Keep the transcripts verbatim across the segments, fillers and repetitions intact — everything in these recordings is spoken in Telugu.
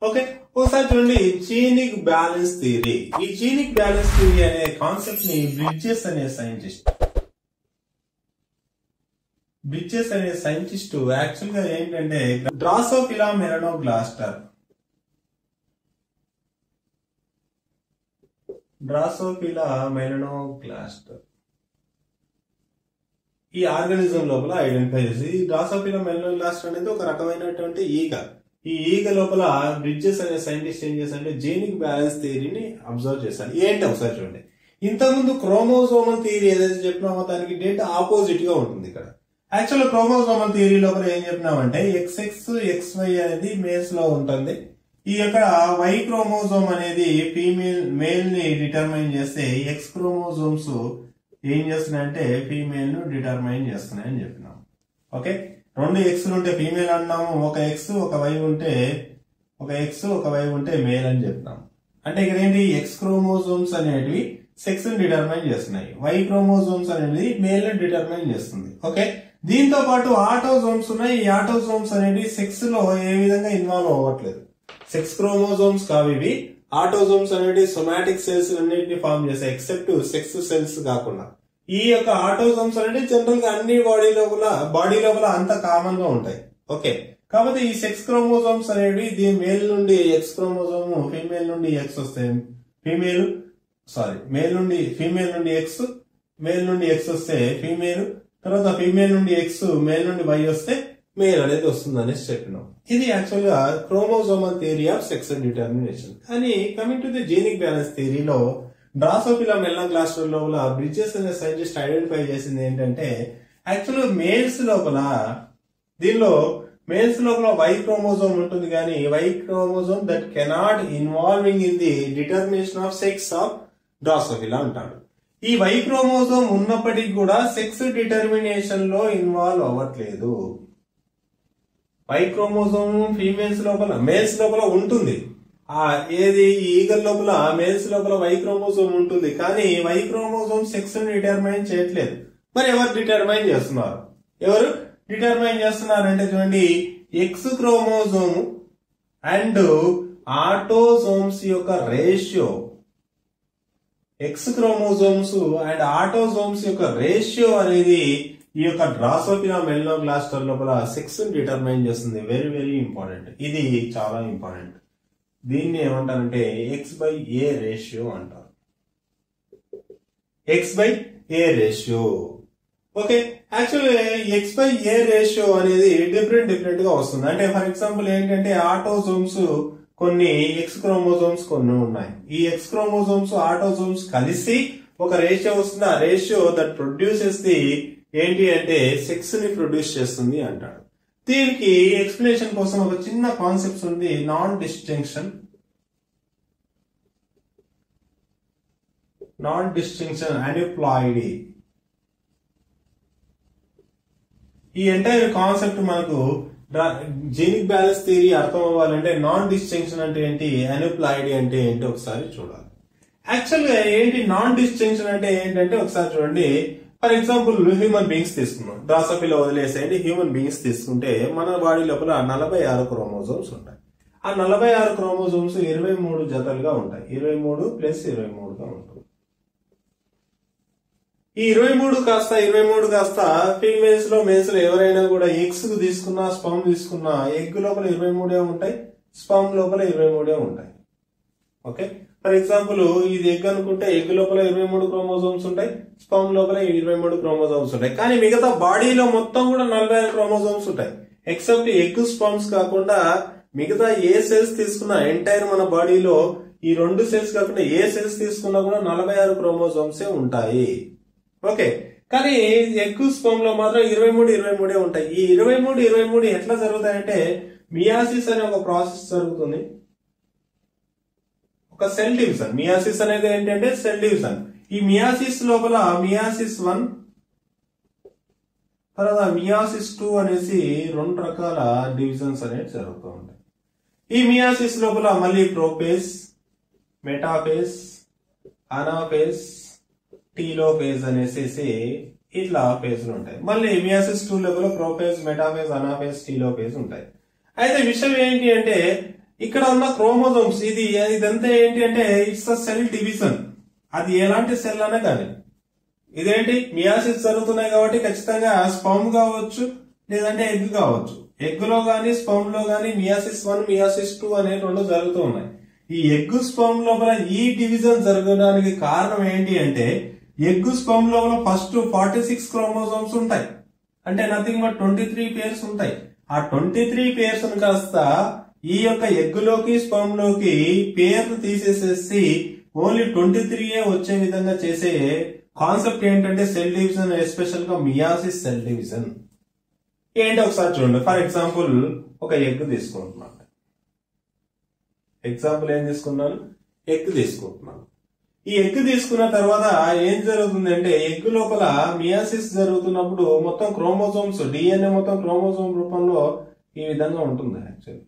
ఓకే, ఒకసారి చూడండి జీనిక్ బ్యాలెన్స్ థియరీ. ఈ జీనిక్ బ్యాలెన్స్ థియరీ అనే కాన్సెప్ట్ ని బ్రిడ్జెస్ అనే సైంటిస్ట్ బ్రిడ్జెస్ అనే సైంటిస్ట్ యాక్చువల్ గా ఏంటంటే డ్రాసోఫిలా మెలనోగాస్టర్ డ్రాసోఫిలా మెలనోగాస్టర్ ఈ ఆర్గానిజం లోపల ఐడెంటిఫై చేసి డ్రాసోఫిలా మెలనోగాస్టర్ అనేది ఒక రకమైనటువంటి ఈగ. ఈ ఈగ లోపల బ్రిడ్జెస్ అనే సైంటిస్ట్ ఏం చేశారంటే జీనిక్ బ్యాలెన్స్ థియరీని అబ్జర్వ్ చేశారు. ఏంటి ఒకసారి చూడండి. ఇంతకుముందు క్రోమోజోమల్ థియరీ ఏదైతే చెప్పినామో దానికి డేట్ ఆపోజిట్ గా ఉంటుంది. ఇక్కడ యాక్చువల్ క్రోమోజోమల్ థియరీ లోపల ఏం చెప్పినామంటే ఎక్స్ఎక్స్ ఎక్స్వై అనేది మేల్స్ లో ఉంటుంది. ఈ యొక్క వై క్రోమోజోమ్ అనేది ఫీమేల్ మేల్ ని డిటర్మైన్ చేస్తే ఎక్స్ క్రోమోజోమ్స్ ఏం చేస్తున్నాయంటే ఫీమేల్ ను డిటర్మైన్ చేస్తున్నాయని చెప్పినాం. ఓకే, రెండు ఎక్స్ ఉంటే ఫీమేల్ అన్నాము, ఒక ఎక్స్ ఒక వై ఉంటే ఒక ఎక్స్ ఒక వై ఉంటే మేల్ అని చెప్తాం. అంటే ఇక్కడ ఏంటి ఎక్స్ క్రోమోజోమ్స్ అనేటివి సెక్స్ ని డిటర్మైన్ చేస్తున్నాయి, వై క్రోమోజోమ్స్ అనేది మేల్ ని డిటర్మైన్ చేస్తుంది. ఓకే, దీంతో పాటు ఆటోజోమ్స్ ఉన్నాయి. ఈ ఆటోజోమ్స్ అనేవి సెక్స్ లో ఏ విధంగా ఇన్వాల్వ్ అవ్వట్లేదు. సెక్స్ క్రోమోజోమ్స్ కావు ఇవి. ఆటోజోమ్స్ అనేవి సొమాటిక్ సెల్స్ అన్నింటినీ ఫార్మ్ చేస్తాయి ఎక్సెప్ట్ సెక్స్ సెల్స్ కాకుండా. ఈ యొక్క ఆటోజోమ్స్ అనేవి జనరల్ గా అన్ని బాడీ లోపల బాడీ లోపల అంత కామన్ గా ఉంటాయి. ఓకే, కాబట్టి ఈ సెక్స్ క్రోమోజోమ్స్ అనేవి దీని మేల్ నుండి ఎక్స్ క్రోమోజోమ్, ఫీమేల్ నుండి ఎక్స్ వస్తాయి. ఫీమేల్ సారీ మేల్ నుండి ఫీమేల్ నుండి ఎక్స్, మేల్ నుండి ఎక్స్ వస్తే ఫీమేల్, తర్వాత ఫీమేల్ నుండి ఎక్స్, మేల్ నుండి వై వస్తే మేల్ అనేది వస్తుంది అనేసి చెప్పినాం. ఇది యాక్చువల్ గా chromosomal theory of sex determination. కానీ coming to the genic balance థియరీలో డ్రాసోఫిలా మెలనోగాస్టర్ లోపల బ్రిడ్జెస్ అనే సైంటిస్ట్ ఐడెంటిఫై చేసింది ఏంటంటే యాక్చువల్ మేల్స్ లోపల దీనిలో మేల్స్ లోపల వై క్రోమోజోమ్ ఉంటుంది, కానీ Y chromosome that cannot involving in the determination of sex of Drosophila అంటాడు. ఈ వై క్రోమోజోమ్ ఉన్నప్పటికీ కూడా సెక్స్ డిటర్మినేషన్ లో ఇన్వాల్వ్ అవ్వట్లేదు. వై క్రోమోజోమ్ ఫీమేల్స్ లోపల మేల్స్ లోపల ఉంటుంది. ఆ ఏది ఈగల్ లోపల మేల్స్ లోపల వై క్రోమోజోమ్ ఉంటుంది, కానీ వై క్రోమోజోమ్ సెక్స్ ని డిటర్మైన్ చేయట్లేదు. మరి ఎవరు డిటర్మైన్ చేస్తున్నారు? ఎవరు డిటర్మైన్ చేస్తున్నారు అంటే చూడండి, ఎక్స్ క్రోమోజోమ్ అండ్ ఆటోజోమ్స్ యొక్క ratio, X chromosomes and autosomes యొక్క రేషియో అనేది ఈ యొక్క డ్రాసోఫిలా మెలనోగాస్టర్ లోపల సెక్స్ ని డిటర్మైన్ చేస్తుంది. వెరీ వెరీ ఇంపార్టెంట్, ఇది చాలా ఇంపార్టెంట్. దీన్ని ఏమంటారంటే ఎక్స్ బై ఏ రేషియో అంటారు. X by A ratio. Okay, actually X by A ratio అనేది డిఫరెంట్ డిఫరెంట్ గా వస్తుంది. అంటే ఫర్ ఎగ్జాంపుల్ ఏంటంటే ఆటోజోమ్స్ కొన్ని ఎక్స్ క్రోమోజోమ్స్ కొన్ని ఉన్నాయి. ఈ ఎక్స్ క్రోమోజోమ్స్ ఆటోజోమ్స్ కలిసి ఒక రేషియో వస్తుంది. ఆ రేషియో దట్ ప్రొడ్యూసెస్ ది ఏంటి అంటే సెక్స్ ని ప్రొడ్యూస్ చేస్తుంది అంటాడు. దీనికి ఎక్స్ప్లెనేషన్ కోసం ఒక చిన్న కాన్సెప్ట్ ఉంది, non distinction. Non distinction aneuploidy. ఈ ఎంటైర్ కాన్సెప్ట్ మనకు జీనిక్ బ్యాలెన్స్ థియరీ అర్థం అవ్వాలంటే నాన్ డిస్టింక్షన్ అంటే ఏంటి, అన్యూప్లాయిడీ అంటే ఏంటి ఒకసారి చూడాలి. యాక్చువల్ గా ఏంటి నాన్ డిస్టింక్షన్ అంటే ఏంటంటే ఒకసారి చూడండి. ఫర్ ఎగ్జాంపుల్ హ్యూమన్ బీయింగ్స్ తీసుకున్నాం, డ్రాసోఫిలా వదిలేసేయండి. హ్యూమన్ బీయింగ్స్ తీసుకుంటే మన బాడీ లోపల నలభై ఆరు క్రోమోజోమ్స్ ఉంటాయి. ఆ నలభై ఆరు క్రోమోజోమ్స్ ఇరవై మూడు జతలుగా ఉంటాయి. ఇరవై మూడు ప్లస్ ఇరవై మూడుగా ఉంటుంది. ఈ ఇరవై మూడు కాస్త ఇరవై మూడు కాస్త ఫీమేల్స్ లో మేల్స్ లో ఎవరైనా కూడా ఎగ్స్ తీసుకున్నా స్పమ్ తీసుకున్నా ఎగ్ లోపల ఇరవై మూడే ఉంటాయి, స్పమ్ లోపల ఇరవై మూడే ఉంటాయి. ఓకే, ఫర్ ఎగ్జాంపుల్ ఇది ఎగ్ అనుకుంటే ఎగ్ లోపల ఇరవై మూడు క్రోమోజోమ్స్ ఉంటాయి, స్పమ్ లోపల ఇరవై మూడు క్రోమోజోమ్స్ ఉంటాయి. కానీ మిగతా బాడీలో మొత్తం కూడా నలభై ఆరు క్రోమోజోమ్స్ ఉంటాయి. ఎక్సెప్ట్ ఎగ్ స్పమ్స్ కాకుండా మిగతా ఏ సెల్స్ తీసుకున్నా ఎంటైర్ మన బాడీలో ఈ రెండు సెల్స్ కాకుండా ఏ సెల్స్ తీసుకున్నా కూడా నలభై ఆరు క్రోమోజోమ్సే ఉంటాయి. ఓకే, కానీ ఎగ్ స్పమ్ లో మాత్రం ఇరవై మూడు ఇరవై మూడే ఉంటాయి. ఈ ఇరవై మూడు ఇరవై మూడు ఎట్లా జరుగుతాయంటే మియాసిస్ అనే ఒక ప్రాసెస్ జరుగుతుంది, ఒక సెల్ డివిజన్. మియాసిస్ అనేది ఏంటంటే సెల్ డివిజన్. ఈ మియాసిస్ లోపల మియాసిస్ వన్ తర్వాత మియాసిస్ టూ అనేసి రెండు రకాల డివిజన్స్ అనేవి జరుగుతూ ఉంటాయి. ఈ మియాసిస్ లోపల మళ్ళీ ప్రోఫేజ్, మెటాఫేజ్, అనాఫేజ్, టీలోఫేజ్ అనేసి ఇట్లా ఫేజ్లు ఉంటాయి. మళ్ళీ మియాసిస్ టూ లోపల ప్రోఫేజ్, మెటాఫేజ్, అనాఫేజ్, టీలోఫేజ్ ఉంటాయి. అయితే విషయం ఏంటి అంటే ఇక్కడ ఉన్న క్రోమోజోమ్స్ ఇది ఇదంతా ఏంటి అంటే ఇట్స్ అ సెల్ డివిజన్. అది ఎలాంటి సెల్ అనే కానీ ఇదేంటి మియాసిస్ జరుగుతున్నాయి కాబట్టి ఖచ్చితంగా స్పర్మ్ కావచ్చు లేదంటే ఎగ్ కావచ్చు. ఎగ్ లో గానీ స్పర్మ్ లో గానీ మియాసిస్ వన్ మియాసిస్ టూ అనే రెండు జరుగుతూ ఉన్నాయి. ఈ ఎగ్ స్పర్మ్ లోపల ఈ డివిజన్ జరగడానికి కారణం ఏంటి అంటే ఎగ్ స్పర్మ్ లోపల ఫస్ట్ ఫార్టీ సిక్స్ క్రోమోజోమ్స్ ఉంటాయి, అంటే nothing but twenty three pairs ఉంటాయి. ఆ ట్వంటీ త్రీ పేర్స్ కాస్త ఈ యొక్క ఎగ్ లోకి స్పర్మ్ లోకి పేర్లు తీసేసేసి ఓన్లీ ట్వంటీ త్రీ వచ్చే విధంగా చేసే కాన్సెప్ట్ ఏంటంటే సెల్ డివిజన్, ఎస్పెషల్ గా మియాసిస్ సెల్ డివిజన్. ఏంటి ఒకసారి చూడండి. ఫర్ ఎగ్జాంపుల్ ఒక ఎగ్ తీసుకుంటున్నాను. ఎగ్జాంపుల్ ఏం తీసుకున్నాను? ఎగ్ తీసుకుంటున్నాను. ఈ ఎగ్ తీసుకున్న తర్వాత ఏం జరుగుతుందంటే ఎగ్ లోపల మియాసిస్ జరుగుతున్నప్పుడు మొత్తం క్రోమోజోమ్స్ డిఎన్ఏ మొత్తం క్రోమోజోమ్ రూపంలో ఈ విధంగా ఉంటుంది. యాక్చువల్లీ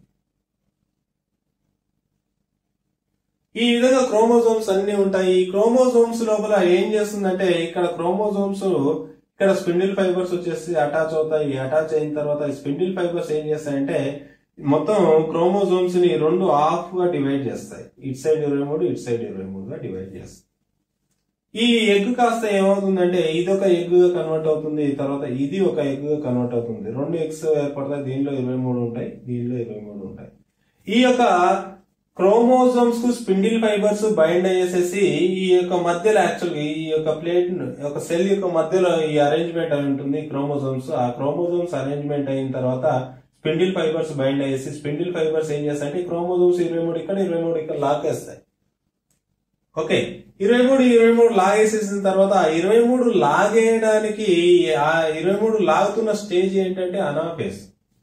ఈ విధంగా క్రోమోజోమ్స్ అన్ని ఉంటాయి. ఈ క్రోమోజోమ్స్ లోపల ఏం చేస్తుందంటే ఇక్కడ క్రోమోజోమ్స్ ఇక్కడ స్పిండిల్ ఫైబర్స్ వచ్చేసి అటాచ్ అవుతాయి. అటాచ్ అయిన తర్వాత ఈ స్పిండిల్ ఫైబర్స్ ఏం చేస్తాయంటే మొత్తం క్రోమోజోమ్స్ ని రెండు హాఫ్ గా డివైడ్ చేస్తాయి. ఇటు సైడ్ ఇరవై మూడు ఇటు సైడ్ ఇరవై మూడు గా డివైడ్ చేస్తాయి. ఈ ఎగ్ కాస్త ఏమవుతుందంటే ఇదొక ఎగ్ గా కన్వర్ట్ అవుతుంది, తర్వాత ఇది ఒక ఎగ్ గా కన్వర్ట్ అవుతుంది. రెండు ఎగ్స్ ఏర్పడతాయి. దీనిలో ఇరవై మూడు ఉంటాయి, దీనిలో ఇరవై మూడు ఉంటాయి. ఈ యొక్క క్రోమోజోమ్స్ కు స్పిండిల్ ఫైబర్స్ బైండ్ అయ్యేసేసి ఈ యొక్క మధ్యలో యాక్చువల్గా ఈ యొక్క ప్లేట్ ఒక సెల్ యొక్క మధ్యలో ఈ అరేంజ్మెంట్ అయి ఉంటుంది క్రోమోజోమ్స్. ఆ క్రోమోజోమ్స్ అరేంజ్మెంట్ అయిన తర్వాత స్పిండిల్ ఫైబర్స్ బైండ్ అయ్యేసి స్పిండిల్ ఫైబర్స్ ఏం చేస్తాయంటే క్రోమోజోమ్స్ ఇరవై మూడు ఇక్కడ ఇరవై మూడు ఇక్కడ లాగేస్తాయి. ఓకే, ఇరవై మూడు ఇరవై మూడు లాగేసేసిన తర్వాత ఆ ఇరవై మూడు లాగేయడానికి ఆ ఇరవై మూడు లాగుతున్న స్టేజ్ ఏంటంటే అనాఫేజ్.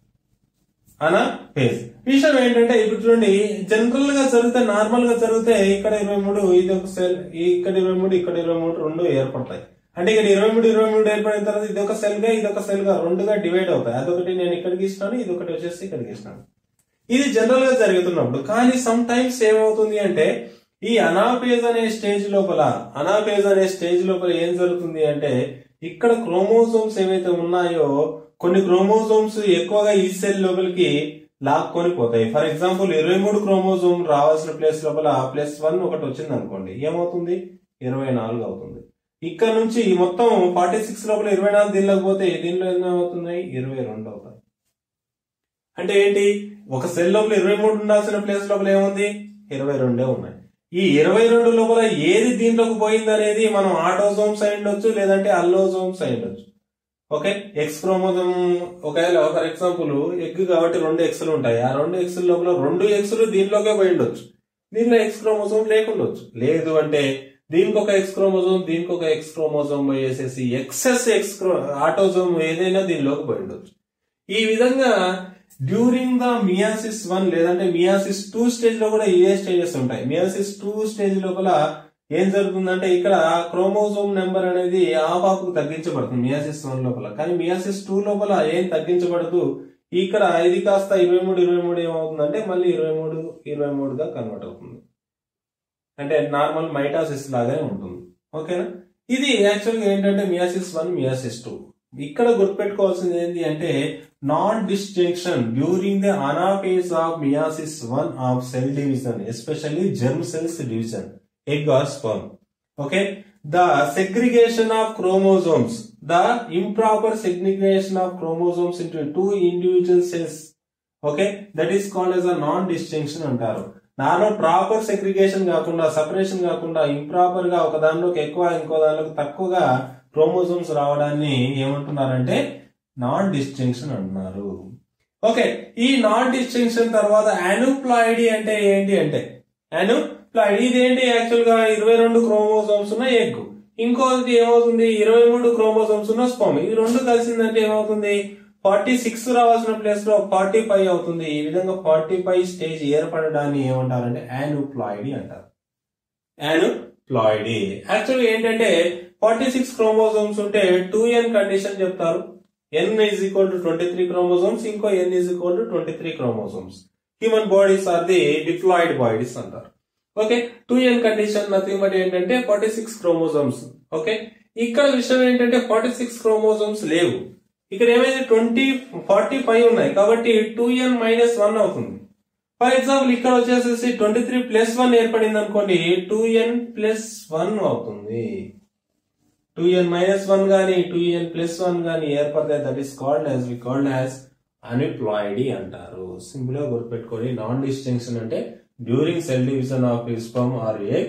అనాఫేజ్ విషయం ఏంటంటే ఇప్పుడు చూడండి, జనరల్ గా జరిగితే నార్మల్ గా జరిగితే ఇక్కడ ఇరవై మూడు ఇది ఒక సెల్, ఇక్కడ ఇరవై మూడు ఇక్కడ ఇరవై మూడు రెండు ఏర్పడతాయి. అంటే ఇక్కడ ఇరవై మూడు ఇరవై మూడు ఏర్పడిన తర్వాత ఇది ఒక సెల్ గా ఇది ఒక సెల్ గా రెండుగా డివైడ్ అవుతాయి. అదొకటి నేను ఇక్కడికి ఇస్తాను, ఇది ఒకటి వచ్చేసి ఇక్కడికి ఇస్తాను. ఇది జనరల్ గా జరుగుతున్నప్పుడు. కానీ సమ్ టైమ్స్ ఏమవుతుంది అంటే ఈ అనాఫేజ్ అనే స్టేజ్ లోపల అనాఫేజ్ అనే స్టేజ్ లోపల ఏం జరుగుతుంది అంటే ఇక్కడ క్రోమోజోమ్స్ ఏవైతే ఉన్నాయో కొన్ని క్రోమోజోమ్స్ ఎక్కువగా ఈ సెల్ లోపలికి లాక్కొని పోతాయి. ఫర్ ఎగ్జాంపుల్ ఇరవై మూడు క్రోమోజోమ్ రావాల్సిన ప్లేస్ లోపల ప్లస్ వన్ ఒకటి వచ్చింది అనుకోండి, ఏమవుతుంది? ఇరవై నాలుగు అవుతుంది. ఇక్కడ నుంచి మొత్తం ఫార్టీ సిక్స్ లోపల ఇరవై నాలుగు దీనిలోకి పోతే దీనిలో ఎన్నో అవుతున్నాయి? ఇరవై రెండు అవుతాయి. అంటే ఏంటి? ఒక సెల్ లోపల ఇరవై మూడు ఉండాల్సిన ప్లేస్ లోపల ఏముంది? ఇరవై రెండే ఉన్నాయి. ఈ ఇరవై రెండు లోపల ఏది దీంట్లోకి పోయింది అనేది మనం ఆటోజోమ్స్ అయి ఉండొచ్చు, లేదంటే అల్లోజోమ్స్ అయి ఉండొచ్చు. ఓకే, ఎక్స్ క్రోమోజోమ్ ఒకవేళ ఫర్ ఎగ్జాంపుల్ ఎగ్ కాబట్టి రెండు ఎక్స్లు ఉంటాయి. ఆ రెండు ఎక్స్ లోపల రెండు ఎక్స్లు దీనిలోకే పోయి ఉండొచ్చు, దీనిలో ఎక్స్ క్రోమోజోమ్ లేకుండొచ్చు. లేదు అంటే దీనికి ఒక ఎక్స్ క్రోమోజోమ్ దీనికి ఒక ఎక్స్ క్రోమోజోమ్ పోయేసేసి ఎక్సెస్ ఎక్స్ ఆటోజోమ్ ఏదైనా దీనిలోకి పోయి ఉండొచ్చు. ఈ విధంగా డ్యూరింగ్ ద మియాసిస్ వన్ లేదంటే మియాసిస్ టూ స్టేజ్ లో కూడా ఇదే స్టేజెస్ ఉంటాయి. మియాసిస్ టూ స్టేజ్ లోపల ఏం జరుగుతుందంటే ఇక్కడ క్రోమోజోమ్ నెంబర్ అనేది హాఫ్ హాఫ్ కు తగ్గించబడుతుంది మియాసిస్ వన్ లోపల. కానీ మియాసిస్ టూ లోపల ఏం తగ్గించబడదు. ఇక్కడ ఇది కాస్త ఇరవై మూడు ఇరవై మూడు ఏమవుతుందంటే మళ్ళీ ఇరవై మూడు ఇరవై మూడుగా కన్వర్ట్ అవుతుంది. అంటే నార్మల్ మైటాసిస్ లాగానే ఉంటుంది. ఓకేనా? ఇది యాక్చువల్గా ఏంటంటే మియాసిస్ వన్ మియాసిస్ టూ. ఇక్కడ గుర్తుపెట్టుకోవాల్సింది ఏంటి అంటే non distinction during the anaphase of meiosis one of cell division, especially germ cells division, egg or sperm. Okay, the segregation of chromosomes, the improper segregation of chromosomes into two individual cells, okay, that is called as a non-distinction అంటారు. నార్మల్ ప్రాపర్ సెగ్రిగేషన్ కాకుండా సపరేషన్ కాకుండా ఇంప్రాపర్ గా ఒక దానిలోకి ఎక్కువ ఇంకో దానిలోకి తక్కువగా క్రోమోజోమ్స్ రావడాన్ని ఏమంటున్నారంటే నాన్ డిస్టింక్షన్ అంటున్నారు. ఓకే, ఈ నాన్ డిస్టింక్షన్ తర్వాత యానూప్లాయిడీ అంటే ఏంటి అంటే యాను ఇదేంటి? యాక్చువల్ గా ఇరవై రెండు క్రోమోజోమ్స్ ఉన్న ఎగ్, ఇంకోటి ఏమవుతుంది? ఇరవై మూడు క్రోమోజోమ్స్ ఉన్న స్పర్మ్. ఈ రెండు కలిసిందంటే ఏమవుతుంది? ఫార్టీ సిక్స్ రావాల్సిన ప్లేస్ లో ఫార్టీ ఫైవ్ అవుతుంది. ఈ విధంగా ఫార్టీ ఫైవ్ స్టేజ్ ఏర్పడడాన్ని ఏమంటారంటే యానూప్లాయిడీ అంటారు. యానూప్లాయిడీ యాక్చువల్గా ఏంటంటే ఫార్టీ సిక్స్ క్రోమోజోమ్స్ ఉంటే టూ ఎన్ కండిషన్ చెప్తారు. N is equal to twenty three chromosomes, ఇంకో N is equal to twenty three chromosomes. Human bodies are the diploid bodies అంటారు. Okay, two N condition nothing but ఏంటంటే ఫార్టీ సిక్స్ క్రోమోజోమ్స్. ఓకే, ఇక్కడ విషయం ఏంటంటే ఫార్టీ సిక్స్ క్రోమోజోమ్స్ లేవు. ఇక్కడ ఏమైంది? ట్వంటీ ఫార్టీ ఫైవ్ ఉన్నాయి కాబట్టి టూ ఎన్ మైనస్ వన్ అవుతుంది. ఫర్ ఎగ్జాంపుల్ ఇక్కడ వచ్చేసేసి ట్వంటీ త్రీ ప్లస్ వన్ ఏర్పడింది అనుకోండి, టూ ఎన్ ప్లస్ వన్ అవుతుంది. టూ ఎన్ మైనస్ వన్ గానీ టూ ఎన్ ప్లస్ వన్ గానీ ఏర్పడితే that is called as we called as aneuploidy అంటారు. సింపుల్ గా గుర్తుపెట్టుకోండి, నాన్ డిస్టింక్షన్ అంటే during cell division of sperm or egg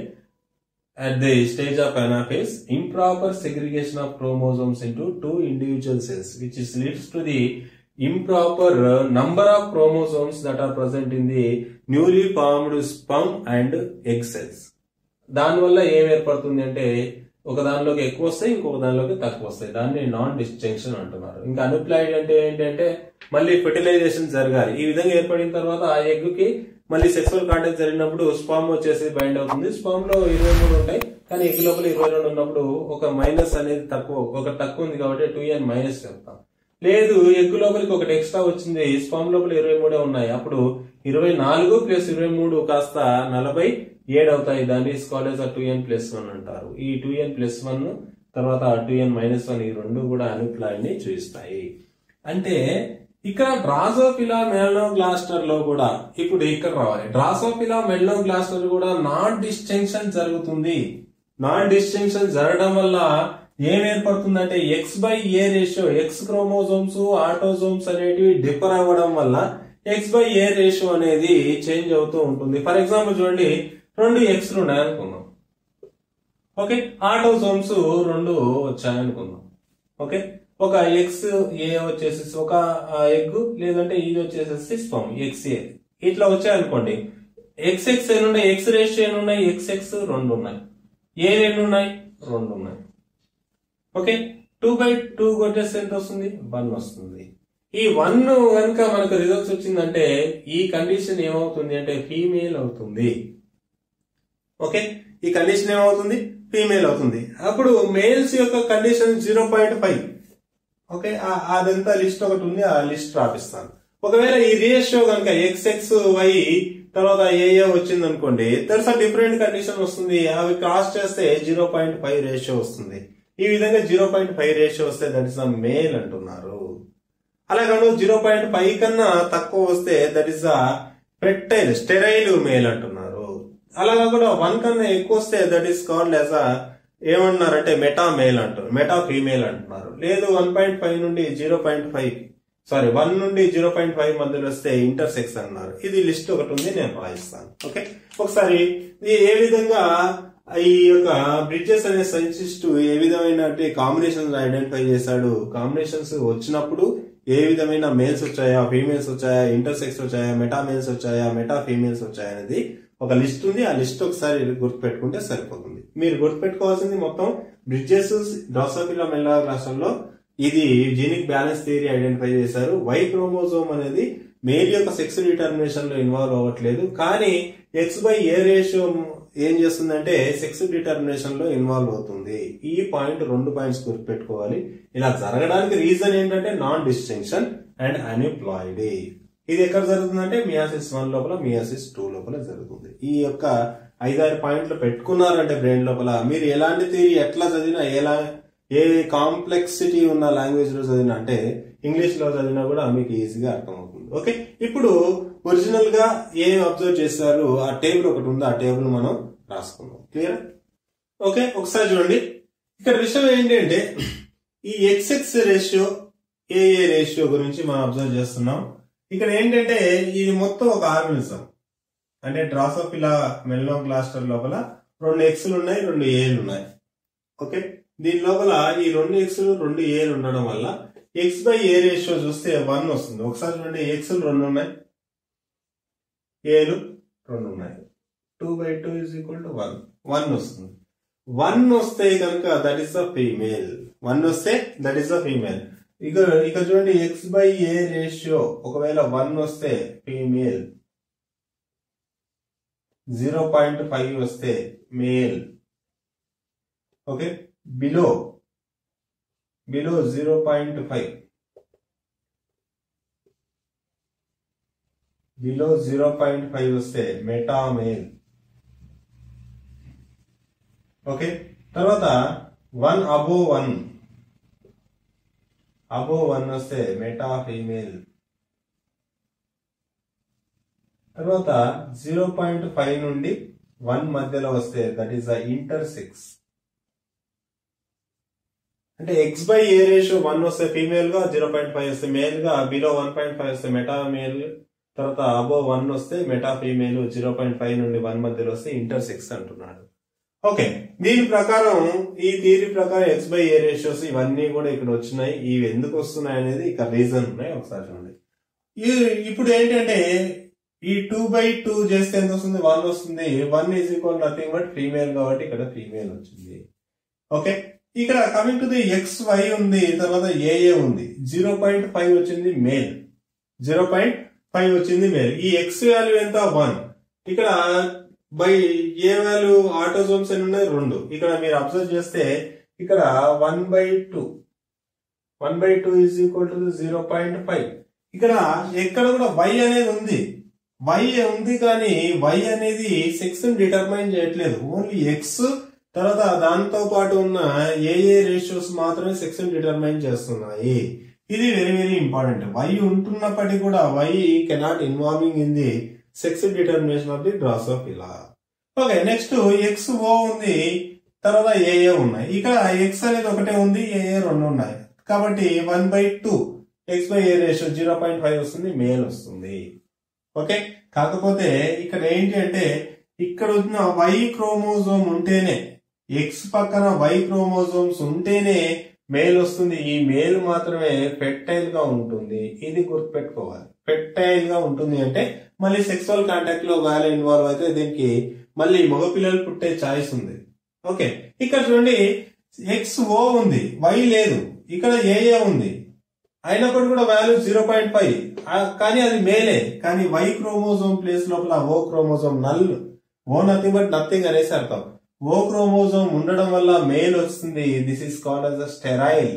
at the stage of anaphase, improper segregation of chromosomes into two individual cells, which is leads to the improper uh, number of chromosomes that are present in the newly formed sperm and egg cells. దానివల్ల ఏం ఏర్పడుతుంది అంటే ఒక దానిలోకి ఎక్కువ వస్తాయి, ఇంకొక దానిలోకి తక్కువ వస్తాయి. దాన్ని నాన్ డిస్టింక్షన్ అంటున్నారు. ఇంకా అన్ప్లాయిడ్ అంటే ఏంటంటే మళ్ళీ ఫెర్టిలైజేషన్ జరగాలి. ఈ విధంగా ఏర్పడిన తర్వాత ఆ ఎగ్ కి మళ్ళీ సెక్సువల్ కాంటాక్ట్ జరిగినప్పుడు స్పామ్ వచ్చేసి బైండ్ అవుతుంది. స్పామ్ లో ఇరవై మూడు ఉంటాయి, కానీ ఎగ్ లోపల ఇరవై రెండు ఉన్నప్పుడు ఒక మైనస్ అనేది తక్కువ, ఒక తక్కువ ఉంది కాబట్టి టూ ఎన్ మైనస్ చెప్తాం. లేదు ఎగ్ లోపలికి ఒకటి ఎక్స్ట్రా వచ్చింది, స్పామ్ లోపల ఇరవై మూడే ఉన్నాయి, అప్పుడు ఇరవై నాలుగు ప్లస్ ఇరవై మూడు కాస్త నలభై ఏడు అవుతాయి. దాన్ని కాలేజ్ టూ ఎన్ ప్లస్ వన్ అంటారు. ఈ టూ ఎన్ ప్లస్ వన్ తర్వాత టూ ఎన్ మైనస్ వన్ ఈ రెండు కూడా అన్ప్లాయిడ్ ని చూపిస్తాయి. అంటే ఇక్కడ డ్రాసోఫిలా మెలనోగ్లాస్టర్ లో కూడా ఇప్పుడు ఇక్కడ రావాలి. డ్రాసోఫిలా మెలనోగ్లాస్టర్ కూడా నాన్ డిస్టింక్షన్ జరుగుతుంది. నాన్ డిస్టింక్షన్ జరగడం వల్ల ఏం ఏర్పడుతుందంటే X by A ratio, X chromosomes autosomes అనేటివి డిఫర్ అవ్వడం వల్ల ఎక్స్ బై ఏ రేషియో అనేది చేంజ్ అవుతూ ఉంటుంది. ఫర్ ఎగ్జాంపుల్ చూడండి, రెండు ఎక్స్లు ఉన్నాయనుకుందాం. ఓకే, ఆటోజోమ్స్ రెండు వచ్చాయనుకుందాం. ఓకే, ఒక ఎక్స్ ఏ వచ్చేసి ఒక ఎగ్, లేదంటే ఇది వచ్చేసేసి స్పర్మ్ ఎక్స్ ఏ ఇట్లా వచ్చాయనుకోండి. ఎక్స్ ఎక్స్ ఎన్ని ఉన్నాయి, ఎక్స్ రేషియో ఎన్ని ఉన్నాయి, ఎక్స్ ఎక్స్ రెండు ఉన్నాయి, ఏ ఎన్ని ఉన్నాయి, రెండు ఉన్నాయి. ఓకే, టూ బై టూ వచ్చేసి ఎంత వస్తుంది, వన్ వస్తుంది. ఈ వన్ కనుక మనకు రిజల్ట్స్ వచ్చిందంటే ఈ కండిషన్ ఏమవుతుంది అంటే ఫీమేల్ అవుతుంది. ఓకే, ఈ కండిషన్ ఏమవుతుంది, ఫీమేల్ అవుతుంది. అప్పుడు మేల్స్ యొక్క condition zero point five. Okay, అదంతా లిస్ట్ ఒకటి ఉంది, ఆ లిస్ట్ రాపిస్తాను. ఒకవేళ ఈ రేషియో కనుక ఎక్స్ ఎక్స్ వై తర్వాత ఏఏ వచ్చింది అనుకోండి, దట్స్ అ డిఫరెంట్ కండిషన్ వస్తుంది. అవి క్రాస్ చేస్తే జీరో పాయింట్ ఫైవ్ రేషియో వస్తుంది. ఈ విధంగా జీరో పాయింట్ ఫైవ్ రేషియో వస్తే దట్ ఇస్ అ మేల్ అంటున్నారు. అలాగే జీరో పాయింట్ ఫైవ్ కన్నా తక్కువ వస్తే that is a fertile sterile male అంటున్నారు. అలాగా కూడా వన్ కన్నా ఎక్కువ వస్తే that is called as a ఏమన్నారంటే మెటా మేల్ అంటారు, మెటా ఫీమేల్ అంటున్నారు. లేదు వన్ పాయింట్ ఫైవ్ నుండి zero point five sorry one నుండి జీరో పాయింట్ ఫైవ్ మధ్యలో వస్తే ఇంటర్సెక్స్ అన్నారు. ఇది లిస్ట్ ఒకటి ఉంది, నేను రాయిస్తాను. ఓకే, ఒకసారి ఏ విధంగా ఈ యొక్క బ్రిడ్జెస్ అనే సైంటిస్ట్ ఏ విధమైన కాంబినేషన్స్ ఐడెంటిఫై చేశాడు, కాంబినేషన్స్ వచ్చినప్పుడు ఏ విధమైన మేల్స్ వచ్చాయా, ఫీమేల్స్ వచ్చాయా, ఇంటర్సెక్స్ వచ్చాయా, మెటా మేల్స్ వచ్చాయా, మెటా ఫీమేల్స్ వచ్చాయా అనేది ఒక లిస్ట్ ఉంది. ఆ లిస్ట్ ఒకసారి గుర్తుపెట్టుకుంటే సరిపోతుంది. మీరు గుర్తుపెట్టుకోవాల్సింది మొత్తం బ్రిడ్జెస్ డ్రాసోఫిలా మెలనోగ్లాస్టర్ లో ఇది జీనిక్ బ్యాలెన్స్ థియరీ ఐడెంటిఫై చేశారు. వై క్రోమోజోమ్ అనేది మేల్ యొక్క సెక్స్ డిటర్మినేషన్ లో ఇన్వాల్వ్ అవ్వట్లేదు, కానీ ఎక్స్ బై ఏ రేషియో ఏం చేస్తుందంటే సెక్స్ డిటర్మినేషన్ లో ఇన్వాల్వ్ అవుతుంది. ఈ పాయింట్ రెండు పాయింట్స్ గుర్తుపెట్టుకోవాలి. ఇలా జరగడానికి రీజన్ ఏంటంటే నాన్ డిస్టింక్షన్ అండ్ అన్ప్లాయిడీ. ఇది ఎక్కడ జరుగుతుందంటే మియాసిస్ వన్ లోపల, మియాసిస్ టూ లోపల జరుగుతుంది. ఈ యొక్క ఐదారు పాయింట్లు పెట్టుకున్నారంటే బ్రెయిన్ లోపల మీరు ఎలాంటి థియరీ ఎట్లా చదివినా, ఎలా ఏ కాంప్లెక్సిటీ ఉన్న లాంగ్వేజ్ లో చదివినా, అంటే ఇంగ్లీష్ లో చదివినా కూడా మీకు ఈజీగా అర్థమవుతుంది. ఓకే, ఇప్పుడు ఒరిజినల్ గా ఏం అబ్జర్వ్ చేశారు ఆ టేబుల్ ఒకటి ఉంది, ఆ టేబుల్ మనం రాసుకుందాం. క్లియర్? ఓకే, ఒకసారి చూడండి. ఇక్కడ విషయం ఏంటంటే ఈ ఎక్స్ఎక్స్ రేషియో ఏఏ రేషియో గురించి మనం అబ్జర్వ్ చేస్తున్నాం. ఇక్కడ ఏంటంటే ఇది మొత్తం ఒక ఆర్గనిజం, అంటే డ్రాసోఫిలా మెలనోగ్లాస్టర్ లోపల రెండు ఎక్స్లు ఉన్నాయి, రెండు ఏలు ఉన్నాయి. ఓకే, దీని లోపల ఈ రెండు ఎక్స్లు రెండు ఏలు ఉండడం వల్ల ఎక్స్ బై ఏ రేషియో చూస్తే వన్ వస్తుంది. ఒకసారి చూడండి, ఎక్స్లు రెండు ఉన్నాయి, ఏలు రెండు ఉన్నాయి. Two by two is equal to one, one వస్తుంది. వన్ వస్తే కనుక that is the female. One వస్తే దట్ ఈస్ ద ఫీమేల్. ఇక ఇక చూడండి, ఎక్స్ బై ఏ రేషియో ఒకవేళ వన్ వస్తే ఫీమేల్, జీరో పాయింట్ ఫైవ్ వస్తే male. Okay, below below zero point five below zero point five వస్తే మెటా మేల్. ఓకే, తర్వాత one above one above one వస్తే మెటా ఫీమేల్. తర్వాత జీరో పాయింట్ ఫైవ్ నుండి వన్ మధ్యలో వస్తే that is the intersex. అంటే X by A ratio one వస్తే ఫీమేల్ గా, జీరో పాయింట్ ఫైవ్ వస్తే మేల్ గా, బిలో వన్ పాయింట్ ఫైవ్ వస్తే మెటా మేల్, తర్వాత అబో వన్ వస్తే meta female, zero point five నుండి వన్ మధ్యలో వస్తే ఇంటర్ సెక్స్ అంటున్నాడు. ఓకే, దీని ప్రకారం ఈ థియరీ ప్రకారం ఎక్స్ బై ఏ రేషియోస్ ఇవన్నీ కూడా ఇక్కడ వచ్చినాయి. ఇవి ఎందుకు వస్తున్నాయి అనేది ఇక్కడ రీజన్ ఉన్నాయి, ఒకసారి చూడండి. ఇప్పుడు ఏంటంటే ఈ టూ బై టూ చేస్తే ఎంత వస్తుంది? వన్ వస్తుంది. One is equal nothing but female కాబట్టి ఇక్కడ ఫీమేల్ వచ్చింది. ఓకే, ఇక్కడ coming to the X Y ఉంది, తర్వాత ఏఏ ఉంది. జీరో పాయింట్ ఫైవ్ వచ్చింది మేల్, జీరో పాయింట్ ఫైవ్ వచ్చింది మేల్. ఈ ఎక్స్ వాల్యూ ఎంత? వన్. ఇక్కడ బై ఏ వాల్యూ ఆటోజోమ్స్ అని ఉన్నాయి? రెండు. ఇక్కడ మీరు అబ్జర్వ్ చేస్తే ఇక్కడ one by two one by two is equal to zero point five. ఇక్కడ ఎక్కడ కూడా వై అనేది ఉంది, వై ఉంది కానీ వై అనేది సెక్స్ డిటర్మైన్ చేయట్లేదు. ఓన్లీ ఎక్స్ తర్వాత దాంతో పాటు ఉన్న ఏఏ రేషియోస్ మాత్రమే సెక్స్ డిటర్మైన్ చేస్తున్నాయి. ఇది వెరీ వెరీ ఇంపార్టెంట్. వై ఉంటున్నప్పటికీ కూడా Y cannot involving in the sex determination of the Drosophila. Okay, next X O ఉంది, తర్వాత ఏఏ ఉన్నాయి. ఇక్కడ ఎక్స్ అనేది ఒకటే ఉంది, ఏఏ రెండు ఉన్నాయి. కాబట్టి one by two X by A ratio zero point five వస్తుంది, మేల్ వస్తుంది. ఓకే, కాకపోతే ఇక్కడ ఏంటి అంటే ఇక్కడ ఉన్న వై క్రోమోజోమ్ ఉంటేనే, ఎక్స్ పక్కన వై క్రోమోజోమ్స్ ఉంటేనే మేల్ వస్తుంది. ఈ మేల్ మాత్రమే ఫెర్టైల్ గా ఉంటుంది. ఇది గుర్తుపెట్టుకోవాలి. ఫెర్టైల్ గా ఉంటుంది అంటే మళ్ళీ సెక్సువల్ కాంటాక్ట్ లో గాలి ఇన్వాల్వ్ అయితే దీనికి మళ్ళీ మగపిల్లలు పుట్టే ఛాయిస్ ఉంది. ఓకే, ఇక్కడ చూడండి ఎక్స్ ఓ ఉంది, వై లేదు. ఇక్కడ ఏఏ ఉంది, అయినప్పుడు కూడా వాల్యూ జీరో పాయింట్ ఫైవ్, కానీ అది మేలే. కానీ వై క్రోమోజోమ్ ప్లేస్ లోపల O chromosome null, O nothing but nothing అనేసి అర్థం. ఓ క్రోమోజోమ్ ఉండడం వల్ల మేల్ వస్తుంది. This is called as a sterile.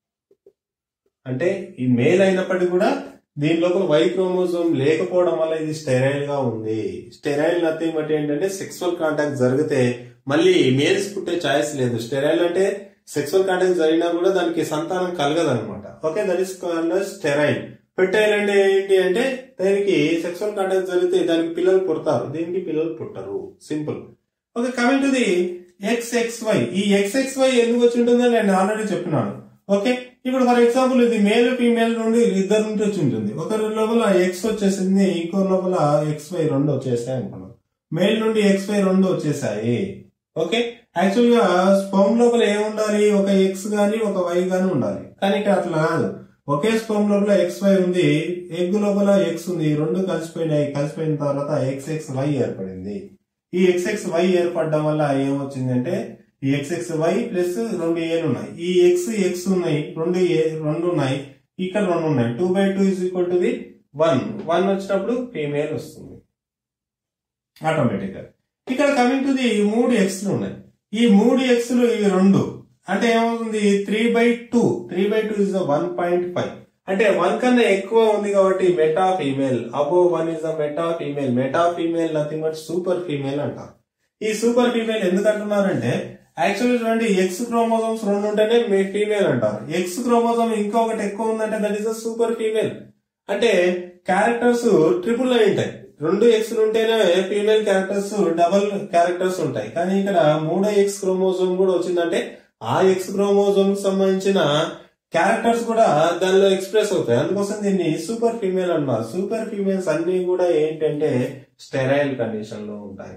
అంటే ఈ మేల్ అయినప్పటికీ కూడా దీని లోపల వై క్రోమోజోమ్ లేకపోవడం వల్ల ఇది స్టెరైల్ గా ఉంది. స్టెరైల్ నథింగ్ బట్ ఏంటంటే సెక్సువల్ కాంటాక్ట్ జరిగితే మళ్ళీ మేల్స్ పుట్టే ఛాయిస్ లేదు. స్టెరైల్ అంటే సెక్సువల్ కాంటాక్ట్ జరిగినా కూడా దానికి సంతానం కలగదు అనమాట. Okay, that is called sterile. Fertile అంటే ఏంటి అంటే దానికి సెక్సువల్ కాంటాక్ట్ జరిగితే దానికి పిల్లలు పుడతారు, దీనికి పిల్లలు పుట్టరు. Simple. Okay, coming to the X X Y. ఈ ఎక్స్ ఎక్స్ వై ఎందుకు వచ్చి ఉంటుందని నేను ఆల్రెడీ చెప్పినాను. ఓకే, ఇప్పుడు ఫర్ ఎగ్జాంపుల్ ఇది మేల్ ఫీమేల్ నుండి ఇద్దరు నుండి వచ్చి ఉంటుంది. ఒకరి లోపల ఎక్స్ వచ్చేసింది, ఇంకో లోపల ఎక్స్ వై రెండు వచ్చేసాయి అనుకున్నాం. మేల్ నుండి ఎక్స్ వై రెండు వచ్చేసాయి. ఓకే, యాక్చువల్ గా స్పర్మ్ లోపల ఏముండాలి? ఒక ఎక్స్ గాని ఒక వై గాని ఉండాలి. కానీ ఇక్కడ అట్లా కాదు. ఒకే స్పర్మ్ లోపల ఎక్స్ వై ఉంది, ఎగ్ లోపల ఎక్స్ ఉంది, రెండు కలిసిపోయినాయి. కలిసిపోయిన తర్వాత ఎక్స్ ఎక్స్ వై ఏర్పడింది. ఈ ఎక్స్ ఎక్స్ వై ఏర్పడడం వల్ల ఏమొచ్చిందంటే ఈ ఎక్స్ ఎక్స్ వై ప్లస్ రెండు ఏలు ఉన్నాయి. ఈ ఎక్స్ ఎక్స్ ఉన్నాయి, రెండు ఏ రెండు ఉన్నాయి, ఇక్కడ రెండు ఉన్నాయి. Two by two is equal to the one. One వచ్చినప్పుడు ఫీమేల్ వస్తుంది ఆటోమేటిక్ గా. ఇక్కడ కమింగ్ టు ది మూడు ఎక్స్లు ఉన్నాయి. ఈ మూడు ఎక్స్లు ఇవి రెండు అంటే ఏమవుతుంది? Three by two three by two is one point five. అంటే వన్ కన్నా ఎక్కువ ఉంది కాబట్టి meta female. Above one is the meta female. Meta female nothing but super female అంటారు. ఈ సూపర్ ఫీమేల్ ఎందుకు అంటున్నారంటే యాక్చువల్లీ చూడండి ఎక్స్ క్రోమోజోమ్స్ రెండు ఉంటేనే ఫీమేల్ అంటారు. ఎక్స్ క్రోమోజోమ్ ఇంకొకటి ఎక్కువ ఉందంటే that is the super female. అంటే క్యారెక్టర్స్ ట్రిపుల్ అయి ఉంటాయి. రెండు ఎక్స్ ఉంటేనే ఫీమేల్ క్యారెక్టర్స్ డబల్ క్యారెక్టర్స్ ఉంటాయి. కానీ ఇక్కడ మూడో ఎక్స్ క్రోమోజోమ్ కూడా వచ్చిందంటే ఆ ఎక్స్ క్రోమోజోమ్ కి సంబంధించిన క్యారెక్టర్స్ కూడా దానిలో ఎక్స్ప్రెస్ అవుతాయి. అందుకోసం దీన్ని సూపర్ ఫీమేల్ అన్నారు. సూపర్ ఫీమేల్స్ అన్ని కూడా ఏంటంటే స్టెరైల్ కండిషన్ లో ఉంటాయి.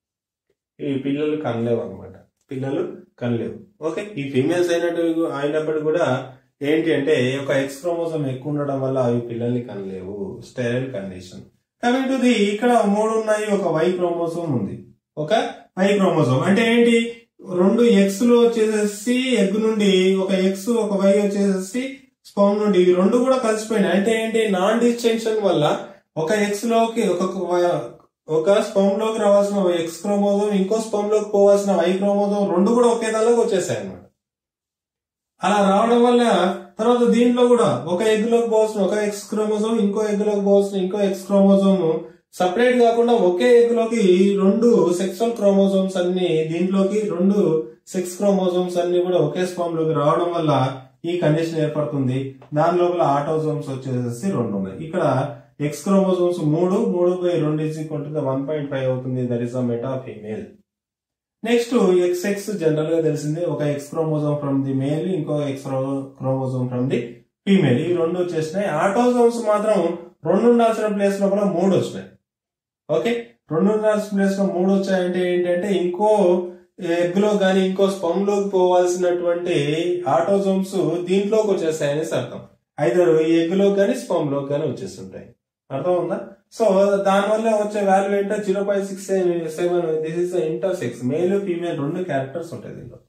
ఈ పిల్లలు కనలేవు అనమాట, పిల్లలు కనలేవు. ఓకే, ఈ ఫీమేల్స్ అయినట్టు అయినప్పుడు కూడా ఏంటి అంటే ఒక ఎక్స్ క్రోమోజోమ్ ఎక్కువ ఉండడం వల్ల అవి పిల్లల్ని కనలేవు. Sterile condition. Coming to the ఇక్కడ మూడు ఉన్నాయి, ఒక వై క్రోమోజోమ్ ఉంది. ఒక వై క్రోమోజోమ్ అంటే ఏంటి? రెండు ఎక్స్ లో వచ్చేసేసి ఎగ్ నుండి ఒక ఎక్స్ ఒక వై వచ్చేసేసి స్పర్మ్ నుండి ఇవి రెండు కూడా కలిసిపోయినాయి. అంటే ఏంటి? నాన్ డిస్టింక్షన్ వల్ల ఒక ఎక్స్ లోకి ఒక ఒక స్పర్మ్ లోకి రావాల్సిన ఎక్స్ క్రోమోజోమ్ ఇంకో స్పర్మ్ లోకి పోవాల్సిన వై క్రోమోజోమ్ రెండు కూడా ఒకే దానిలోకి వచ్చేసాయి అన్నమాట. అలా రావడం వల్ల తర్వాత దీంట్లో కూడా ఒక ఎగ్ లోకి పోవాల్సిన ఒక ఎక్స్ క్రోమోజోమ్ ఇంకో ఎగ్ లోకి పోవాల్సిన ఇంకో ఎక్స్ క్రోమోజోమ్ సపరేట్ కాకుండా ఒకే ఎగ్ లోకి రెండు సెక్సువల్ క్రోమోజోమ్స్ అన్ని దీంట్లోకి రెండు సెక్స్ క్రోమోజోమ్స్ అన్ని కూడా ఒకే స్పర్మ్ లోకి రావడం వల్ల ఈ కండిషన్ ఏర్పడుతుంది. దాని లోపల ఆటోజోమ్స్ వచ్చేసి రెండు ఉన్నాయి. ఇక్కడ ఎక్స్ క్రోమోజోమ్స్ మూడు మూడు బై రెండు is equal to one point five అవుతుంది. That is the meta female. Next X X general గా తెలిసిందే, ఒక X chromosome from the male, ఇంకో X chromosome from the female. ఈ రెండు వచ్చేసినాయి. ఆటోజోమ్స్ మాత్రం రెండు ఉండాల్సిన ప్లేస్ లో కూడా మూడు వచ్చినాయి. ఓకే, రెండు ఉండాల్సిన ప్లేస్ లో మూడు వచ్చాయంటే ఏంటంటే ఇంకో ఎగ్ లో గానీ ఇంకో స్పమ్ లోకి పోవాల్సినటువంటి ఆటోజోమ్స్ దీంట్లోకి వచ్చేస్తాయి అనేసి అర్థం. అయితే ఈ ఎగ్ లోకి కానీ స్పమ్ లోకి కానీ వచ్చేస్తుంటాయి. అర్థం ఉందా? సో దానివల్ల వచ్చే వాల్యూ ఏంటో zero point six seven. This is intersex. Male female రెండు క్యారెక్టర్స్ ఉంటాయి దీంట్లో.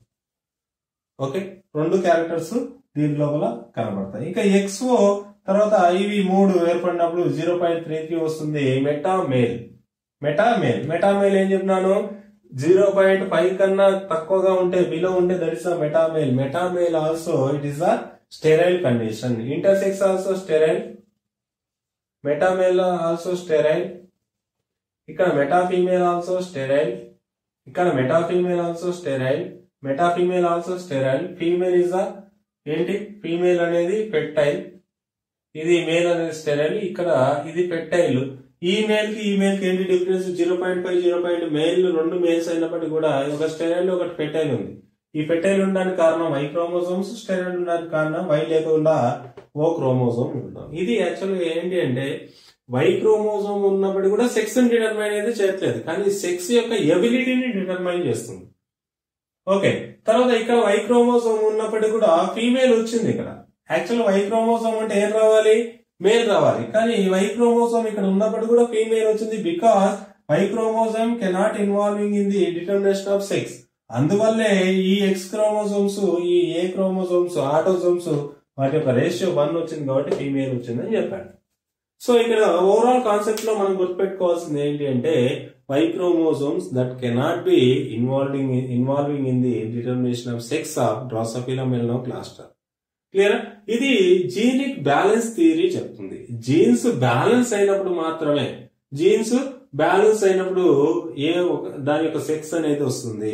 ఓకే, రెండు క్యారెక్టర్స్ దీని లోపల కనబడతాయి. ఇంకా ఎక్స్ఓ తర్వాత ఇవి మూడు ఏర్పడినప్పుడు జీరో పాయింట్ త్రీ త్రీ వస్తుంది. Meta male. Meta male meta male ఏం చెప్పినాను, జీరో పాయింట్ ఫైవ్ కన్నా తక్కువగా ఉంటే బిలో ఉంటే that is the meta male. Meta male also it is the sterile condition. Intersex also sterile, meta male also sterile. ఇక్కడ మెటా ఫీమేల్ ఆల్సో స్టెరైల్, ఇక్కడ meta female also sterile, meta female also sterile. Female is the ఏంటి, ఫీమేల్ అనేది పెట్టైల్, ఇది మేల్ అనేది స్టెరైల్. ఇక్కడ ఇది పెట్టైల్. ఈ మేల్ కి ఈ మేల్ కి ఏంటి difference, zero point five zero point male రెండు మేల్స్ అయినప్పటికీ కూడా ఒక స్టెరైల్ ఒకటి పెట్టైల్ ఉంది. ఈ పెట్టైల్ ఉండడానికి కారణం వై క్రోమోజోమ్స్, స్టెరైల్ ఉండడానికి కారణం వై లేకుండా ఓ క్రోమోజోమ్ ఉండడం. ఇది యాక్చువల్గా ఏంటి అంటే వై క్రోమోజోమ్ ఉన్నప్పటికీ కూడా సెక్స్ డిటర్మైన్ అయితే చేయట్లేదు, కానీ సెక్స్ యొక్క ఎబిలిటీని డిటర్మైన్ చేస్తుంది. ఓకే, తర్వాత ఇక్కడ వై క్రోమోజోమ్ ఉన్నప్పటికీ కూడా ఫీమేల్ వచ్చింది. ఇక్కడ యాక్చువల్ వై క్రోమోజోమ్ అంటే ఏం రావాలి, మేల్ రావాలి, కానీ వై క్రోమోజోమ్ ఇక్కడ ఉన్నప్పుడు కూడా ఫీమేల్ వచ్చింది. Because Y chromosome cannot involving in the determination of sex. అందువల్లే ఈ ఎక్స్ క్రోమోజోమ్స్, ఈ ఏ క్రోమోజోమ్స్, ఆటోజోమ్స్ వాటి యొక్క రేషియో వన్ వచ్చింది కాబట్టి ఫీమేల్ వచ్చిందని చెప్పాడు. సో ఇక్కడ ఓవరాల్ కాన్సెప్ట్ లో మనం గుర్తుపెట్టుకోవాల్సింది ఏంటి అంటే Y chromosomes that cannot be involving involving in the determination of sex of Drosophila melanogaster. Clear? ఇది జీనిక్ బ్యాలెన్స్ థియరీ చెప్తుంది. జీన్స్ బ్యాలెన్స్ అయినప్పుడు మాత్రమే, జీన్స్ బ్యాలెన్స్ అయినప్పుడు ఏ దాని యొక్క సెక్స్ అనేది వస్తుంది.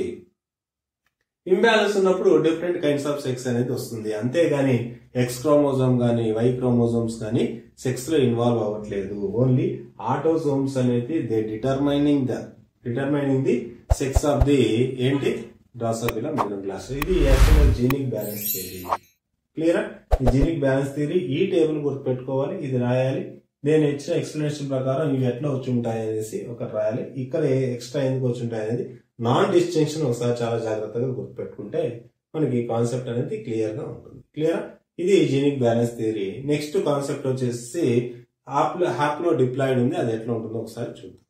ఇంబ్యాలెన్స్ ఉన్నప్పుడు డిఫరెంట్ కైండ్స్ ఆఫ్ సెక్స్ అనేది వస్తుంది. అంతేగాని ఎక్స్ క్రోమోజోమ్ గానీ వై క్రోమోజోమ్స్ గానీ సెక్స్ లో ఇన్వాల్వ్ అవ్వట్లేదు. ఓన్లీ ఆటోజోమ్స్ అనేది they determining the determining the sex of the ఏంటి డ్రోసోఫిలా మెలనోక్లాస్టా. ఇది actual genic balance theory. Clear? ఈ జీనిక్ బ్యాలెన్స్ థియరీ ఈ టేబుల్ గుర్తుపెట్టుకోవాలి, ఇది రాయాలి. నేను ఇచ్చిన ఎక్స్ప్లెనేషన్ ప్రకారం ఇవి ఎట్లా వచ్చి ఉంటాయి అనేసి ఒకటి రాయాలి. ఇక్కడ ఎక్స్ట్రా ఎందుకు వచ్చి ఉంటాయి అనేది నాన్ డిస్టింక్షన్ ఒకసారి చాలా జాగ్రత్తగా గుర్తుపెట్టుకుంటే మనకి కాన్సెప్ట్ అనేది క్లియర్ గా ఉంటుంది. క్లియర్? ఇది genic balance theory. Next concept వచ్చేసి హాప్లో డిప్లాయిడ్ ఉంది, అది ఎట్లా ఉంటుందో ఒకసారి చూద్దాం.